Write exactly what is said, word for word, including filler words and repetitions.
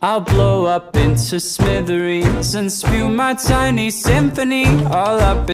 I'll blow up into smithereens and spew my tiny symphony all up